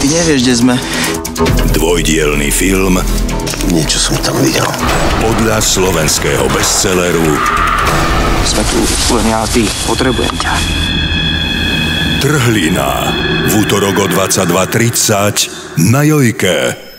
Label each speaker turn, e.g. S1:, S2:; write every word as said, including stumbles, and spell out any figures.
S1: nevieš, kde sme.
S2: Dvojdielny film.
S3: Niečo som tam videl.
S2: Podľa slovenského bestselleru.
S1: Sme tu len ja a ty. Potrebujem ťa.
S2: Trhlina. V útorok o dvadsaťdva tridsať na Jojke.